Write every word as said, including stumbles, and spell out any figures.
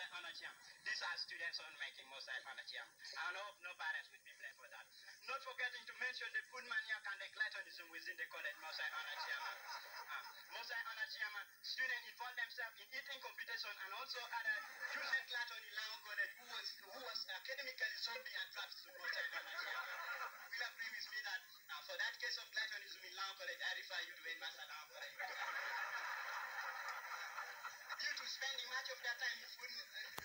Mosai Onacham. These are students on making Mosai Onacham. I hope no parents will be blamed for that. Not forgetting to mention the food maniac and the gluttonism within the college Mosai Onacham. Uh, Mosai Onacham students involve themselves in eating competition and also other using gluttony Lango College who was who was academically zombie and trapped to Mosai Onacham. Will agree with me that uh, for that case of gluttonism in Lango College, I refer you to Headmaster Lango College. Due to spending much of their time in food, uh,